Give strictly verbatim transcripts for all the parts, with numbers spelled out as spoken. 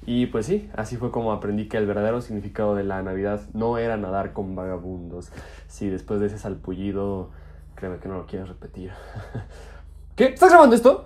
Y pues sí, así fue como aprendí que el verdadero significado de la Navidad no era nadar con vagabundos. Sí, después de ese salpullido, créeme que no lo quieres repetir. ¿Qué? ¿Estás grabando esto?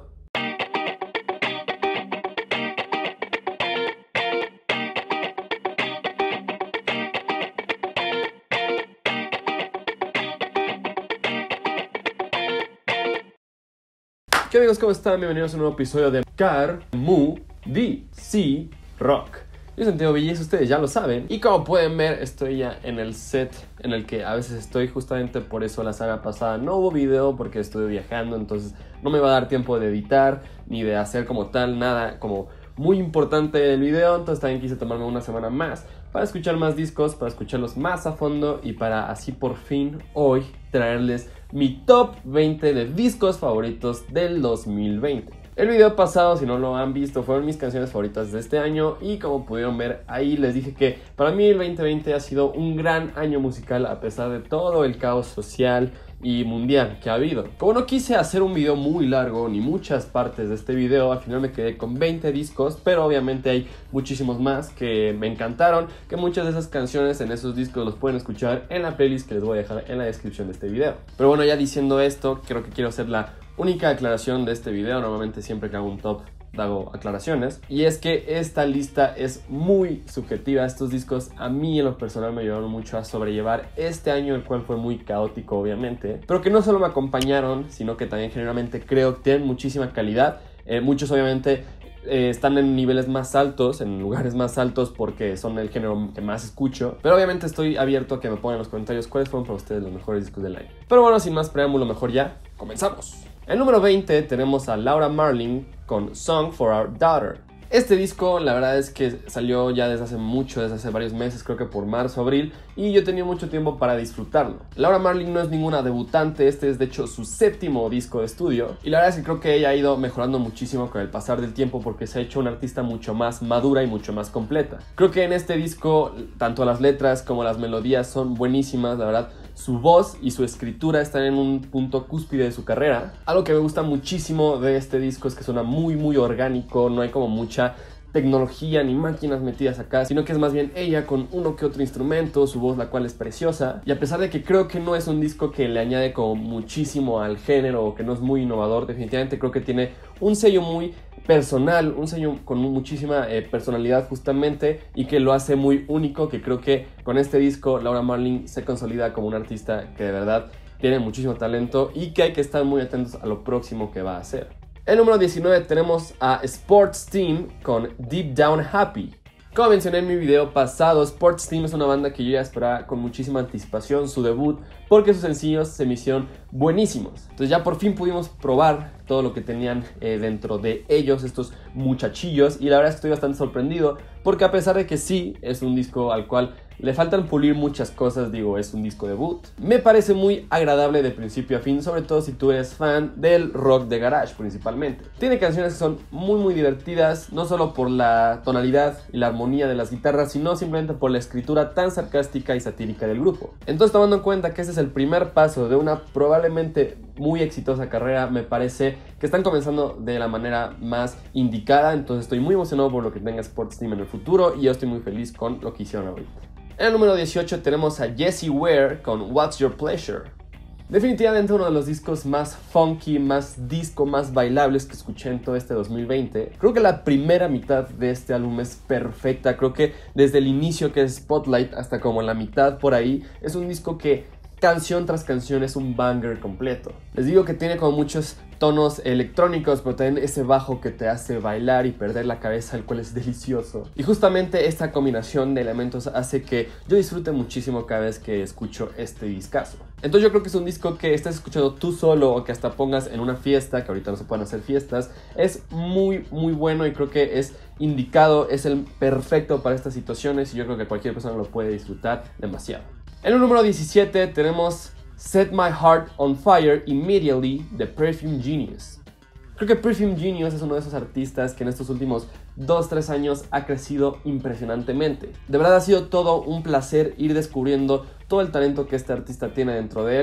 ¿Qué amigos? ¿Cómo están? Bienvenidos a un nuevo episodio de Car Mu D C Rock. Yo soy Santiago Villis, ustedes ya lo saben. Y como pueden ver, estoy ya en el set en el que a veces estoy. Justamente por eso la saga pasada no hubo video, porque estuve viajando. Entonces no me va a dar tiempo de editar, ni de hacer como tal nada como muy importante el video. Entonces también quise tomarme una semana más para escuchar más discos, para escucharlos más a fondo y para así por fin hoy traerles mi top veinte de discos favoritos del dos mil veinte. El video pasado, si no lo han visto, fueron mis canciones favoritas de este año y como pudieron ver ahí les dije que para mí el veinte veinte ha sido un gran año musical a pesar de todo el caos social y mundial que ha habido. Como no quise hacer un video muy largo ni muchas partes de este video, al final me quedé con veinte discos, pero obviamente hay muchísimos más que me encantaron, que muchas de esas canciones en esos discos los pueden escuchar en la playlist que les voy a dejar en la descripción de este video. Pero bueno, ya diciendo esto, creo que quiero hacer la única aclaración de este video. Normalmente siempre que hago un top hago aclaraciones, y es que esta lista es muy subjetiva. Estos discos a mí en lo personal me ayudaron mucho a sobrellevar este año, el cual fue muy caótico obviamente, pero que no solo me acompañaron, sino que también generalmente creo que tienen muchísima calidad. eh, muchos obviamente eh, están en niveles más altos, en lugares más altos porque son el género que más escucho, pero obviamente estoy abierto a que me pongan en los comentarios cuáles fueron para ustedes los mejores discos del año. Pero bueno, sin más preámbulo, mejor ya comenzamos. En número veinte tenemos a Laura Marling con Song for Our Daughter. Este disco la verdad es que salió ya desde hace mucho, desde hace varios meses, creo que por marzo, abril, y yo he tenido mucho tiempo para disfrutarlo. Laura Marling no es ninguna debutante, este es de hecho su séptimo disco de estudio, y la verdad es que creo que ella ha ido mejorando muchísimo con el pasar del tiempo porque se ha hecho una artista mucho más madura y mucho más completa. Creo que en este disco tanto las letras como las melodías son buenísimas, la verdad. Su voz y su escritura están en un punto cúspide de su carrera. Algo que me gusta muchísimo de este disco es que suena muy muy orgánico, no hay como mucha tecnología ni máquinas metidas acá, sino que es más bien ella con uno que otro instrumento, su voz la cual es preciosa. Y a pesar de que creo que no es un disco que le añade como muchísimo al género o que no es muy innovador, definitivamente creo que tiene un sello muy personal, un sello con muchísima eh, personalidad justamente, y que lo hace muy único, que creo que con este disco Laura Marling se consolida como una artista que de verdad tiene muchísimo talento y que hay que estar muy atentos a lo próximo que va a hacer. En número diecinueve tenemos a Sports Team con Deep Down Happy. Como mencioné en mi video pasado, Sports Team es una banda que yo ya esperaba con muchísima anticipación su debut, porque sus sencillos se me hicieron buenísimos. Entonces ya por fin pudimos probar todo lo que tenían eh, dentro de ellos estos muchachillos, y la verdad es que estoy bastante sorprendido porque a pesar de que sí es un disco al cual le faltan pulir muchas cosas, digo, es un disco debut, me parece muy agradable de principio a fin, sobre todo si tú eres fan del rock de garage principalmente. Tiene canciones que son muy muy divertidas, no solo por la tonalidad y la armonía de las guitarras, sino simplemente por la escritura tan sarcástica y satírica del grupo. Entonces, tomando en cuenta que este es el primer paso de una probablemente muy exitosa carrera, me parece que están comenzando de la manera más indicada. Entonces estoy muy emocionado por lo que tenga Sports Team en el futuro y yo estoy muy feliz con lo que hicieron ahorita. En el número dieciocho tenemos a Jessie Ware con What's Your Pleasure. Definitivamente uno de los discos más funky, más disco, más bailables que escuché en todo este dos mil veinte. Creo que la primera mitad de este álbum es perfecta. Creo que desde el inicio, que es Spotlight, hasta como la mitad por ahí, es un disco que canción tras canción es un banger completo. Les digo que tiene como muchos tonos electrónicos, pero también ese bajo que te hace bailar y perder la cabeza, el cual es delicioso. Y justamente esta combinación de elementos hace que yo disfrute muchísimo cada vez que escucho este discazo. Entonces yo creo que es un disco que estás escuchando tú solo o que hasta pongas en una fiesta, que ahorita no se pueden hacer fiestas. Es muy muy bueno y creo que es indicado, es el perfecto para estas situaciones, y yo creo que cualquier persona lo puede disfrutar demasiado. En el número diecisiete tenemos Set My Heart on Fire Immediately de Perfume Genius. Creo que Perfume Genius es uno de esos artistas que en estos últimos dos tres años ha crecido impresionantemente. De verdad ha sido todo un placer ir descubriendo todo el talento que este artista tiene dentro de él.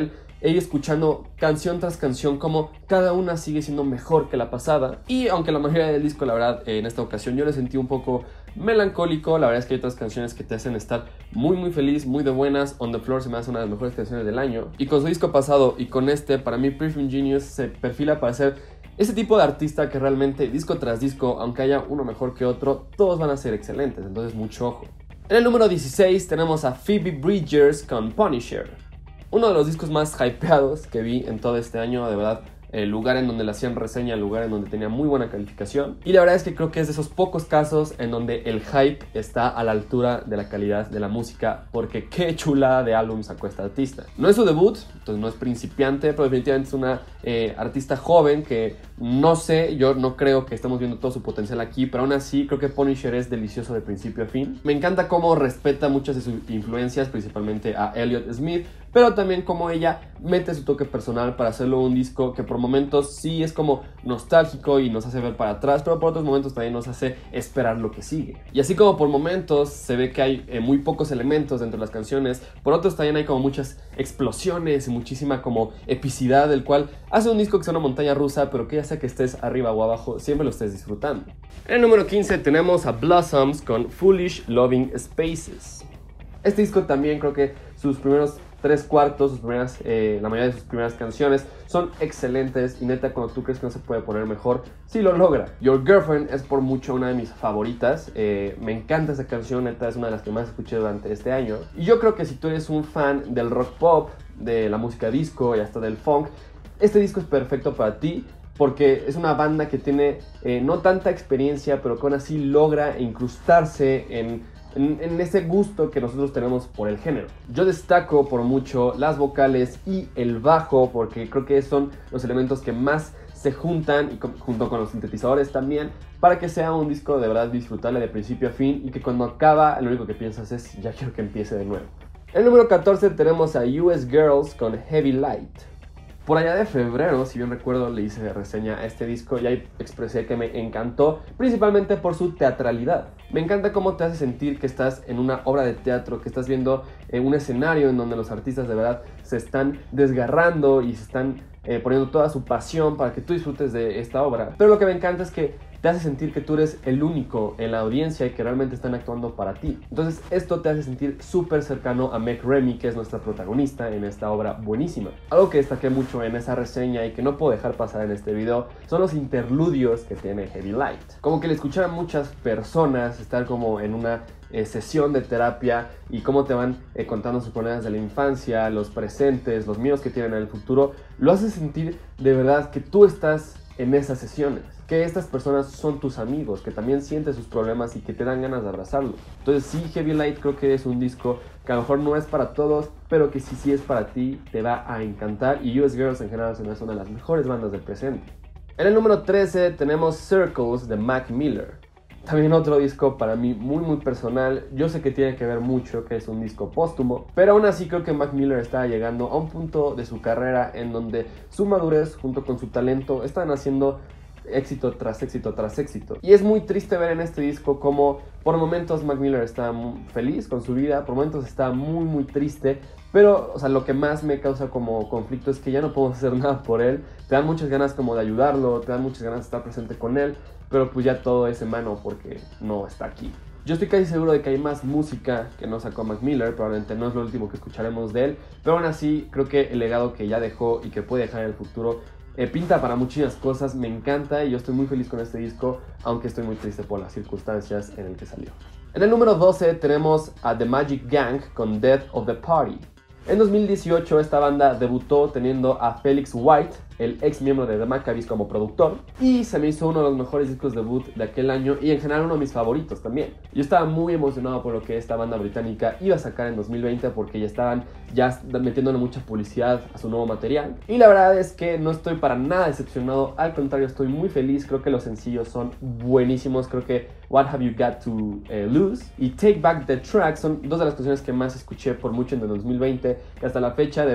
e ir escuchando canción tras canción como cada una sigue siendo mejor que la pasada. Y aunque la mayoría del disco, la verdad, en esta ocasión yo lo sentí un poco melancólico, la verdad es que hay otras canciones que te hacen estar muy muy feliz, muy de buenas. On the Floor se me hace una de las mejores canciones del año, y con su disco pasado y con este, para mí Perfume Genius se perfila para ser ese tipo de artista que realmente disco tras disco, aunque haya uno mejor que otro, todos van a ser excelentes, entonces mucho ojo. En el número dieciséis tenemos a Phoebe Bridgers con Punisher, uno de los discos más hypeados que vi en todo este año, de verdad. El lugar en donde le hacían reseña, el lugar en donde tenía muy buena calificación. Y la verdad es que creo que es de esos pocos casos en donde el hype está a la altura de la calidad de la música, porque qué chula de álbum sacó esta artista. No es su debut, entonces no es principiante, pero definitivamente es una eh, artista joven que no sé, yo no creo que estemos viendo todo su potencial aquí, pero aún así creo que Punisher es delicioso de principio a fin. Me encanta cómo respeta muchas de sus influencias, principalmente a Elliott Smith, pero también como ella mete su toque personal para hacerlo un disco que por momentos sí es como nostálgico y nos hace ver para atrás, pero por otros momentos también nos hace esperar lo que sigue. Y así como por momentos se ve que hay eh, muy pocos elementos dentro de las canciones, por otros también hay como muchas explosiones y muchísima como epicidad, del cual hace un disco que sea una montaña rusa, pero que ya sea que estés arriba o abajo, siempre lo estés disfrutando. En el número quince tenemos a Blossoms con Foolish Loving Spaces. Este disco también creo que sus primeros tres cuartos, sus primeras, eh, la mayoría de sus primeras canciones son excelentes, y neta, cuando tú crees que no se puede poner mejor, sí lo logra. Your Girlfriend es por mucho una de mis favoritas, eh, me encanta esa canción, neta es una de las que más escuché durante este año, y yo creo que si tú eres un fan del rock pop, de la música disco y hasta del funk, este disco es perfecto para ti, porque es una banda que tiene eh, no tanta experiencia, pero que aún así logra incrustarse en En, en ese gusto que nosotros tenemos por el género. Yo destaco por mucho las vocales y el bajo, porque creo que son los elementos que más se juntan, y con, junto con los sintetizadores también, para que sea un disco de verdad disfrutable de principio a fin, y que cuando acaba lo único que piensas es ya quiero que empiece de nuevo. En el número catorce tenemos a U S Girls con Heavy Light. Por allá de febrero, si bien recuerdo, le hice reseña a este disco y ahí expresé que me encantó, principalmente por su teatralidad. Me encanta cómo te hace sentir que estás en una obra de teatro, que estás viendo eh, un escenario en donde los artistas de verdad se están desgarrando y se están eh, poniendo toda su pasión para que tú disfrutes de esta obra. Pero lo que me encanta es que te hace sentir que tú eres el único en la audiencia y que realmente están actuando para ti. Entonces esto te hace sentir súper cercano a Meg Remy, que es nuestra protagonista en esta obra buenísima. Algo que destaqué mucho en esa reseña y que no puedo dejar pasar en este video son los interludios que tiene Heavy Light. Como que le escuchan a muchas personas estar como en una eh, sesión de terapia, y cómo te van eh, contando sus problemas de la infancia, los presentes, los miedos que tienen en el futuro. Lo hace sentir de verdad que tú estás en esas sesiones, que estas personas son tus amigos, que también sientes sus problemas y que te dan ganas de abrazarlos. Entonces sí, Heavy Light creo que es un disco que a lo mejor no es para todos, pero que si sí es para ti, te va a encantar, y U S Girls en general se me hace una de las mejores bandas del presente. En el número trece tenemos Circles de Mac Miller. También otro disco para mí muy muy personal. Yo sé que tiene que ver mucho que es un disco póstumo, pero aún así creo que Mac Miller está llegando a un punto de su carrera en donde su madurez junto con su talento están haciendo éxito tras éxito tras éxito. Y es muy triste ver en este disco como por momentos Mac Miller está muy feliz con su vida, por momentos está muy muy triste, pero o sea, lo que más me causa como conflicto es que ya no podemos hacer nada por él. Te dan muchas ganas como de ayudarlo, te dan muchas ganas de estar presente con él, pero pues ya todo es en mano porque no está aquí. Yo estoy casi seguro de que hay más música que no sacó Mac Miller, probablemente no es lo último que escucharemos de él, pero aún así creo que el legado que ya dejó y que puede dejar en el futuro eh, pinta para muchísimas cosas. Me encanta y yo estoy muy feliz con este disco, aunque estoy muy triste por las circunstancias en el que salió. En el número doce tenemos a The Magic Gang con Death of the Party. En dos mil dieciocho esta banda debutó teniendo a Felix White, el ex miembro de The Maccabees, como productor, y se me hizo uno de los mejores discos debut de aquel año y en general uno de mis favoritos también. Yo estaba muy emocionado por lo que esta banda británica iba a sacar en dos mil veinte porque ya estaban ya metiéndole mucha publicidad a su nuevo material, y la verdad es que no estoy para nada decepcionado, al contrario estoy muy feliz. Creo que los sencillos son buenísimos, creo que What Have You Got to uh, Lose y Take Back the Track son dos de las canciones que más escuché por mucho en el dos mil veinte, que hasta la fecha de verdad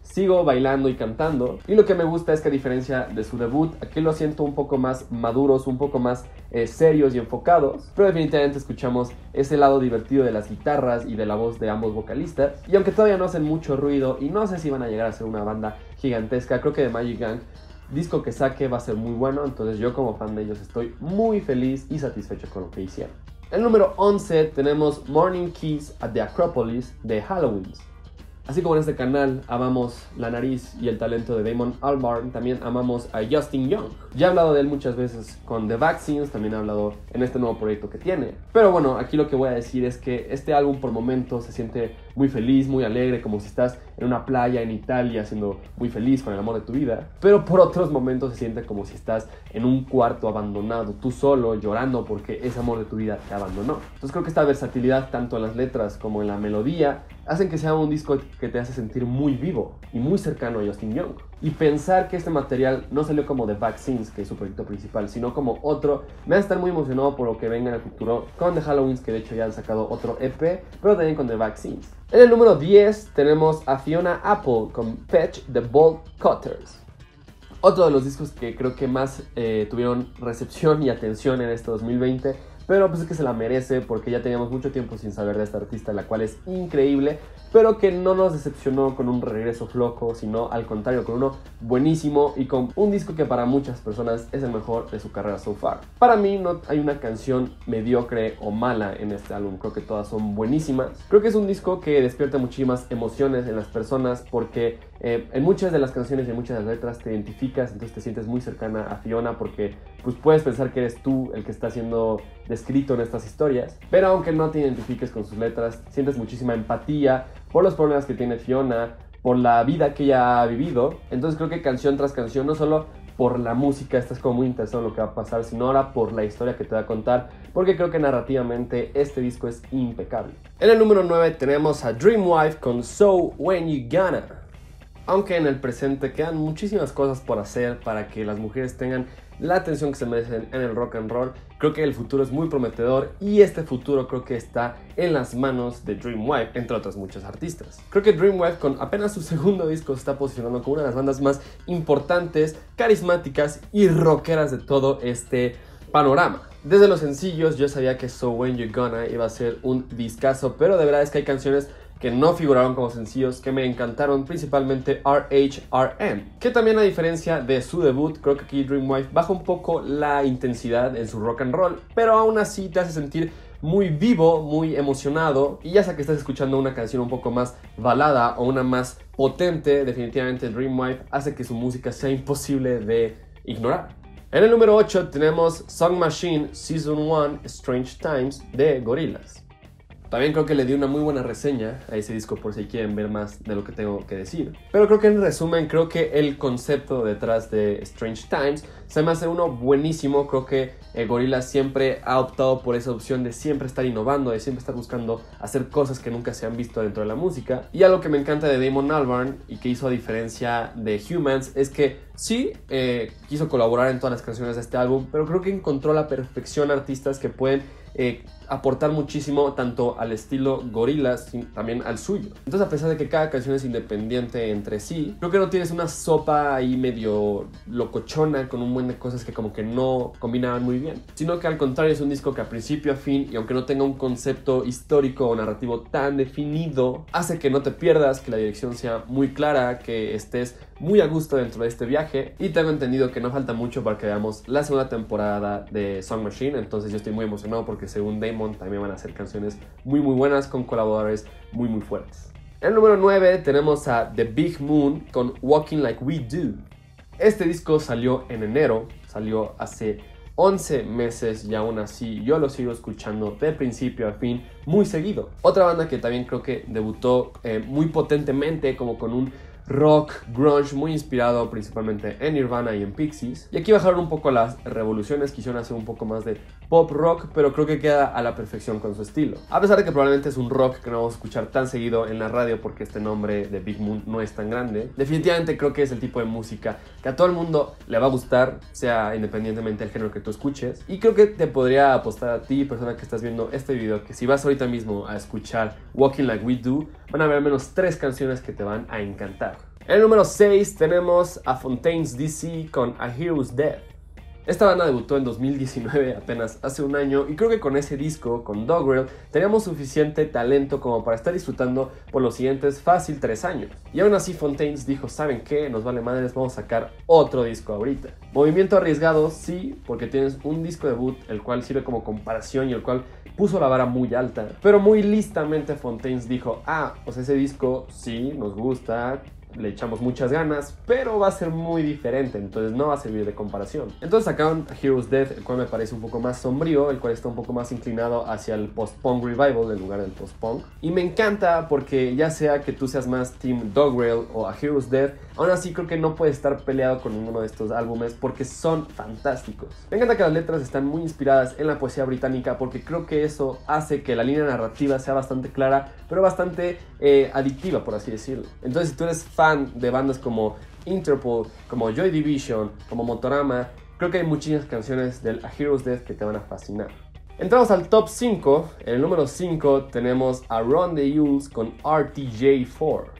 sigo bailando y cantando. Y lo que me gusta es que a diferencia de su debut, aquí lo siento un poco más maduros, un poco más eh, serios y enfocados. Pero definitivamente escuchamos ese lado divertido de las guitarras y de la voz de ambos vocalistas. Y aunque todavía no hacen mucho ruido y no sé si van a llegar a ser una banda gigantesca, creo que The Magic Gang, disco que saque, va a ser muy bueno. Entonces yo como fan de ellos estoy muy feliz y satisfecho con lo que hicieron. En el número once tenemos Morning Kiss at the Acropolis de Halloween. Así como en este canal amamos la nariz y el talento de Damon Albarn, también amamos a Justin Young. Ya he hablado de él muchas veces con The Vaccines, también he hablado en este nuevo proyecto que tiene. Pero bueno, aquí lo que voy a decir es que este álbum por momentos se siente muy feliz, muy alegre, como si estás en una playa en Italia siendo muy feliz con el amor de tu vida. Pero por otros momentos se siente como si estás en un cuarto abandonado, tú solo, llorando porque ese amor de tu vida te abandonó. Entonces creo que esta versatilidad tanto en las letras como en la melodía hacen que sea un disco que te hace sentir muy vivo y muy cercano a Justin Young. Y pensar que este material no salió como The Vaccines, que es su proyecto principal, sino como otro, me hace estar muy emocionado por lo que venga en el futuro con The Halloween, que de hecho ya han sacado otro E P, pero también con The Vaccines. En el número diez tenemos a Fiona Apple con Fetch the Bolt Cutters. Otro de los discos que creo que más eh, tuvieron recepción y atención en este dos mil veinte, pero pues es que se la merece porque ya teníamos mucho tiempo sin saber de esta artista, la cual es increíble, pero que no nos decepcionó con un regreso flojo, sino al contrario, con uno buenísimo y con un disco que para muchas personas es el mejor de su carrera so far. Para mí no hay una canción mediocre o mala en este álbum, creo que todas son buenísimas. Creo que es un disco que despierta muchísimas emociones en las personas porque eh, en muchas de las canciones y en muchas de las letras te identificas, entonces te sientes muy cercana a Fiona porque pues puedes pensar que eres tú el que está siendo descrito en estas historias, pero aunque no te identifiques con sus letras, sientes muchísima empatía por los problemas que tiene Fiona, por la vida que ella ha vivido. Entonces creo que canción tras canción, no solo por la música, estás como muy interesado en lo que va a pasar, sino ahora por la historia que te va a contar, porque creo que narrativamente este disco es impecable. En el número nueve tenemos a Dreamwife con So When You Gonna. Aunque en el presente quedan muchísimas cosas por hacer para que las mujeres tengan la atención que se merecen en el rock and roll, creo que el futuro es muy prometedor y este futuro creo que está en las manos de Dreamwife, entre otras muchas artistas. Creo que Dreamwife con apenas su segundo disco se está posicionando como una de las bandas más importantes, carismáticas y rockeras de todo este panorama. Desde los sencillos yo sabía que So When You Gonna iba a ser un discazo, pero de verdad es que hay canciones que no figuraron como sencillos, que me encantaron, principalmente R H R M, que también a diferencia de su debut, creo que aquí Dreamwife baja un poco la intensidad en su rock and roll, pero aún así te hace sentir muy vivo, muy emocionado, y ya sea que estés escuchando una canción un poco más balada o una más potente, definitivamente Dreamwife hace que su música sea imposible de ignorar. En el número ocho tenemos Song Machine Season uno Strange Times de Gorillaz. También creo que le di una muy buena reseña a ese disco por si quieren ver más de lo que tengo que decir. Pero creo que en resumen, creo que el concepto detrás de Strange Times se me hace uno buenísimo. Creo que eh, Gorillaz siempre ha optado por esa opción de siempre estar innovando, de siempre estar buscando hacer cosas que nunca se han visto dentro de la música. Y algo que me encanta de Damon Albarn y que hizo a diferencia de Humans es que sí, eh, quiso colaborar en todas las canciones de este álbum, pero creo que encontró la perfección artistas que pueden eh, aportar muchísimo tanto al estilo Gorillaz y también al suyo. Entonces, a pesar de que cada canción es independiente entre sí, creo que no tienes una sopa ahí medio locochona con un buen de cosas que como que no combinaban muy bien, sino que al contrario es un disco que a principio a fin, y aunque no tenga un concepto histórico o narrativo tan definido, hace que no te pierdas, que la dirección sea muy clara, que estés muy a gusto dentro de este viaje. Y tengo entendido que no falta mucho para que veamos la segunda temporada de Song Machine, entonces yo estoy muy emocionado porque según Damon también van a hacer canciones muy muy buenas con colaboradores muy muy fuertes. En el número nueve tenemos a The Big Moon con Walking Like We Do. Este disco salió en enero, salió hace once meses y aún así yo lo sigo escuchando de principio a fin muy seguido. Otra banda que también creo que debutó eh, muy potentemente, como con un rock grunge muy inspirado principalmente en Nirvana y en Pixies. Y aquí bajaron un poco las revoluciones, quisieron hacer un poco más de pop rock, pero creo que queda a la perfección con su estilo. A pesar de que probablemente es un rock que no vamos a escuchar tan seguido en la radio porque este nombre de Big Moon no es tan grande, definitivamente creo que es el tipo de música que a todo el mundo le va a gustar, sea independientemente del género que tú escuches. Y creo que te podría apostar a ti, persona que estás viendo este video, que si vas ahorita mismo a escuchar Walking Like We Do, van a haber al menos tres canciones que te van a encantar. En el número seis tenemos a Fontaines D C con A Hero's Death. Esta banda debutó en dos mil diecinueve, apenas hace un año, y creo que con ese disco, con Doggerel, teníamos suficiente talento como para estar disfrutando por los siguientes fácil tres años. Y aún así Fontaines dijo, ¿saben qué? Nos vale madres, vamos a sacar otro disco ahorita. Movimiento arriesgado, sí, porque tienes un disco debut, el cual sirve como comparación y el cual puso la vara muy alta. Pero muy listamente Fontaines dijo, ah, pues ese disco sí, nos gusta, le echamos muchas ganas, pero va a ser muy diferente, entonces no va a servir de comparación. Entonces sacaron A Hero's Death, el cual me parece un poco más sombrío, el cual está un poco más inclinado hacia el post-punk revival en lugar del post-punk. Y me encanta porque ya sea que tú seas más Team Doggerel o A Hero's Death, aún así creo que no puedes estar peleado con ninguno de estos álbumes porque son fantásticos. Me encanta que las letras están muy inspiradas en la poesía británica porque creo que eso hace que la línea narrativa sea bastante clara, pero bastante eh, adictiva, por así decirlo. Entonces si tú eres fan de bandas como Interpol, como Joy Division, como Motorama, creo que hay muchísimas canciones del A Hero's Death que te van a fascinar. Entramos al top cinco. En el número cinco tenemos a Run the Jewels con R T J cuatro.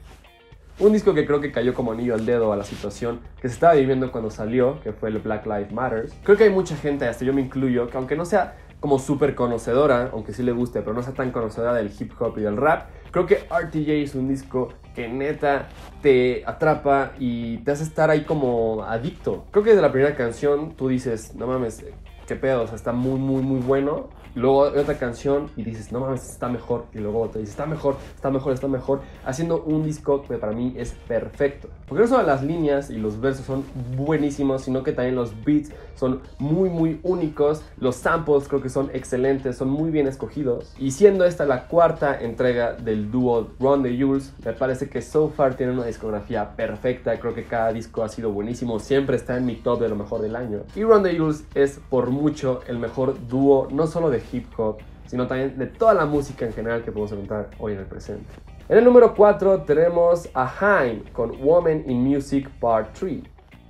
Un disco que creo que cayó como anillo al dedo a la situación que se estaba viviendo cuando salió, que fue el Black Lives Matter. Creo que hay mucha gente, hasta yo me incluyo, que aunque no sea como súper conocedora, aunque sí le guste, pero no sea tan conocedora del hip hop y del rap, creo que R T J es un disco que neta te atrapa y te hace estar ahí como adicto. Creo que desde la primera canción tú dices, no mames, qué pedo, o sea, está muy, muy, muy bueno. Y luego hay otra canción y dices, no mames, está mejor. Y luego te dices, está mejor, está mejor, está mejor. Haciendo un disco que para mí es perfecto. Porque no solo las líneas y los versos son buenísimos, sino que también los beats son muy, muy únicos. Los samples creo que son excelentes, son muy bien escogidos. Y siendo esta la cuarta entrega del dúo Run the Jewels, me parece que so far tienen una discografía perfecta. Creo que cada disco ha sido buenísimo, siempre está en mi top de lo mejor del año. Y Run the Jewels es por mucho el mejor dúo, no solo de hip hop, sino también de toda la música en general que podemos encontrar hoy en el presente. En el número cuatro tenemos a Haim con Woman in Music Part tres.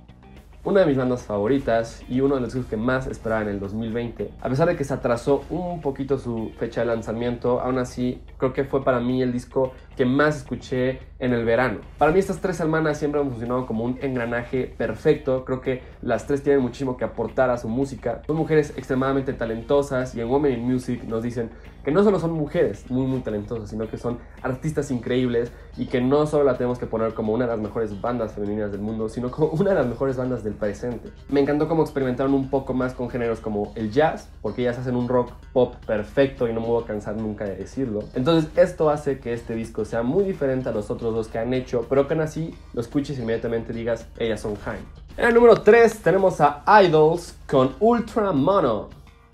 Una de mis bandas favoritas y uno de los discos que más esperaba en el dos mil veinte. A pesar de que se atrasó un poquito su fecha de lanzamiento, aún así creo que fue para mí el disco que más escuché en el verano. Para mí estas tres hermanas siempre han funcionado como un engranaje perfecto. Creo que las tres tienen muchísimo que aportar a su música. Son mujeres extremadamente talentosas y en Women in Music nos dicen que no solo son mujeres muy muy talentosas, sino que son artistas increíbles y que no solo la tenemos que poner como una de las mejores bandas femeninas del mundo, sino como una de las mejores bandas del presente. Me encantó cómo experimentaron un poco más con géneros como el jazz, porque ellas hacen un rock pop perfecto y no me voy a cansar nunca de decirlo. Entonces esto hace que este disco sea muy diferente a los otros dos que han hecho, pero que aún así lo escuches y inmediatamente digas, ellas son Haim. En el número tres tenemos a Idols con Ultra Mono.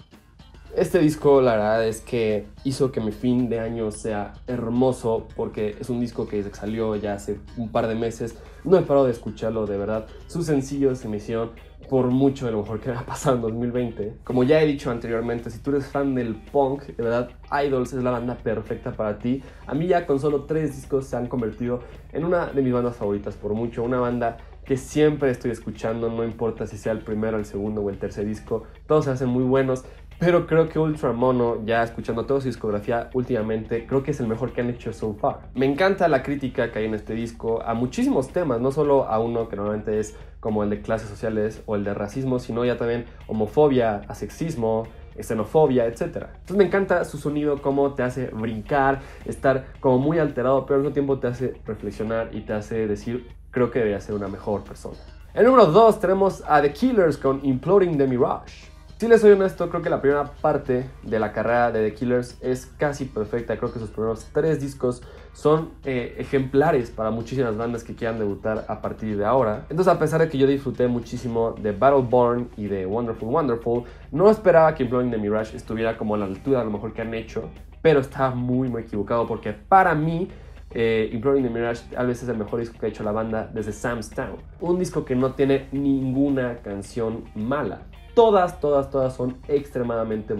Este disco la verdad es que hizo que mi fin de año sea hermoso porque es un disco que desde que salió ya hace un par de meses no he parado de escucharlo, de verdad. Sus sencillos se me hicieron por mucho de lo mejor que me ha pasado en dos mil veinte. Como ya he dicho anteriormente, si tú eres fan del punk, de verdad Idols es la banda perfecta para ti. A mí ya con solo tres discos se han convertido en una de mis bandas favoritas por mucho, una banda que siempre estoy escuchando, no importa si sea el primero, el segundo o el tercer disco, todos se hacen muy buenos. Pero creo que Ultra Mono, ya escuchando toda su discografía últimamente, creo que es el mejor que han hecho so far. Me encanta la crítica que hay en este disco a muchísimos temas, no solo a uno que normalmente es como el de clases sociales o el de racismo, sino ya también homofobia, asexismo, xenofobia, etcétera. Entonces me encanta su sonido, cómo te hace brincar, estar como muy alterado, pero al mismo tiempo te hace reflexionar y te hace decir, creo que debería ser una mejor persona. En el número dos tenemos a The Killers con Imploding the Mirage. Si les soy honesto, creo que la primera parte de la carrera de The Killers es casi perfecta. Creo que sus primeros tres discos son eh, ejemplares para muchísimas bandas que quieran debutar a partir de ahora. Entonces, a pesar de que yo disfruté muchísimo de Battleborn y de Wonderful Wonderful, no esperaba que Imploding the Mirage estuviera como a la altura a lo mejor que han hecho, pero estaba muy muy equivocado porque para mí Eh, Imploding the Mirage tal vez es el mejor disco que ha hecho la banda desde Sam's Town. Un disco que no tiene ninguna canción mala. Todas, todas, todas son extremadamente buenas.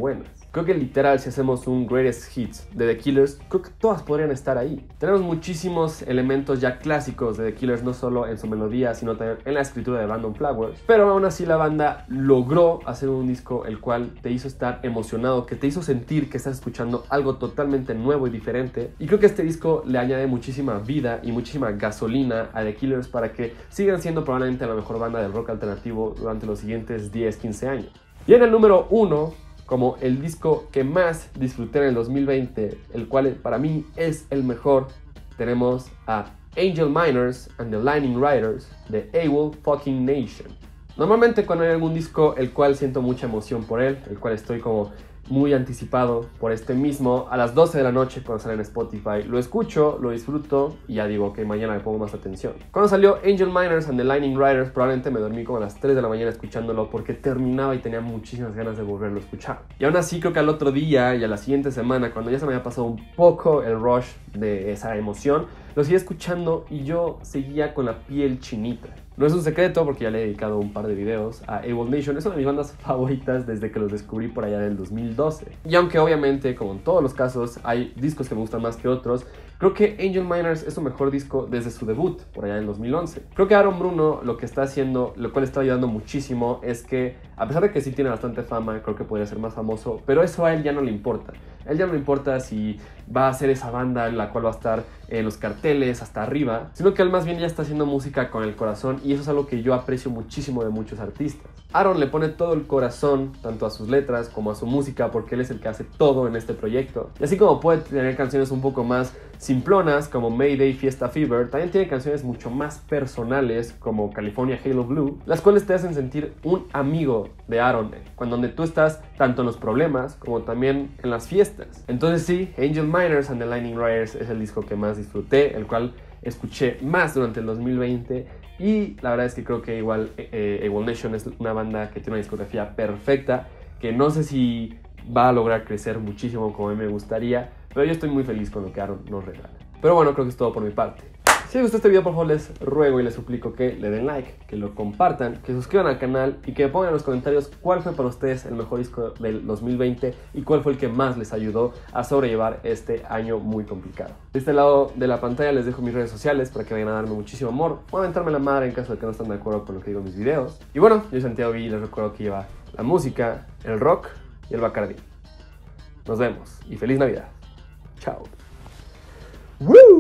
Creo que literal, si hacemos un Greatest Hits de The Killers, creo que todas podrían estar ahí. Tenemos muchísimos elementos ya clásicos de The Killers, no solo en su melodía, sino también en la escritura de Random Flowers. Pero aún así la banda logró hacer un disco el cual te hizo estar emocionado, que te hizo sentir que estás escuchando algo totalmente nuevo y diferente. Y creo que este disco le añade muchísima vida y muchísima gasolina a The Killers para que sigan siendo probablemente la mejor banda del rock alternativo durante los siguientes diez, quince años. Y en el número uno, como el disco que más disfruté en el dos mil veinte, el cual para mí es el mejor, tenemos a Angel Miners and the Lightning Riders de AWOL Fucking Nation. Normalmente cuando hay algún disco el cual siento mucha emoción por él, el cual estoy como muy anticipado por este mismo, a las doce de la noche cuando sale en Spotify, lo escucho, lo disfruto y ya digo que mañana le pongo más atención. Cuando salió Angel Miners and the Lightning Riders, probablemente me dormí como a las tres de la mañana escuchándolo porque terminaba y tenía muchísimas ganas de volverlo a escuchar. Y aún así creo que al otro día y a la siguiente semana, cuando ya se me había pasado un poco el rush de esa emoción, lo seguía escuchando y yo seguía con la piel chinita. No es un secreto porque ya le he dedicado un par de videos a AWOL Nation. Es una de mis bandas favoritas desde que los descubrí por allá del dos mil doce. Y aunque obviamente, como en todos los casos, hay discos que me gustan más que otros, creo que Angel Miners es su mejor disco desde su debut, por allá en dos mil once. Creo que Aaron Bruno lo que está haciendo, lo cual está ayudando muchísimo, es que a pesar de que sí tiene bastante fama, creo que podría ser más famoso, pero eso a él ya no le importa. A él ya no le importa si va a ser esa banda en la cual va a estar en los carteles hasta arriba, sino que él más bien ya está haciendo música con el corazón y eso es algo que yo aprecio muchísimo de muchos artistas. Aaron le pone todo el corazón, tanto a sus letras como a su música, porque él es el que hace todo en este proyecto. Y así como puede tener canciones un poco más simplonas como Mayday, Fiesta Fever, también tiene canciones mucho más personales como California Halo Blue, las cuales te hacen sentir un amigo de Aaron, cuando donde tú estás tanto en los problemas como también en las fiestas. Entonces sí, Angel Miners and the Lightning Riders es el disco que más disfruté, el cual escuché más durante el dos mil veinte y la verdad es que creo que igual eh, AWOL Nation es una banda que tiene una discografía perfecta, que no sé si va a lograr crecer muchísimo como a mí me gustaría, pero yo estoy muy feliz con lo que Aaron nos regala. Pero bueno, creo que es todo por mi parte. Si les gustó este video, por favor les ruego y les suplico que le den like, que lo compartan, que se suscriban al canal y que me pongan en los comentarios cuál fue para ustedes el mejor disco del dos mil veinte y cuál fue el que más les ayudó a sobrellevar este año muy complicado. De este lado de la pantalla les dejo mis redes sociales para que vayan a darme muchísimo amor o a aventarme la madre en caso de que no estén de acuerdo con lo que digo en mis videos. Y bueno, yo soy Santiago y les recuerdo que lleva la música, el rock y el Bacardí. Nos vemos y feliz Navidad. Chao. ¡Woo!